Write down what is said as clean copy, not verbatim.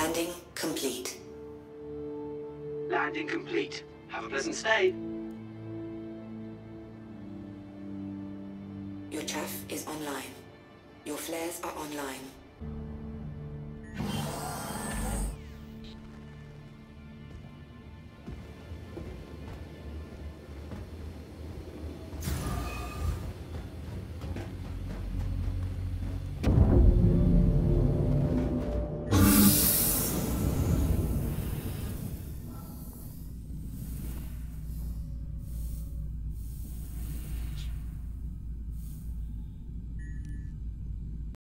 Landing complete. Landing complete. Have a pleasant stay. Your chaff is online. Your flares are online.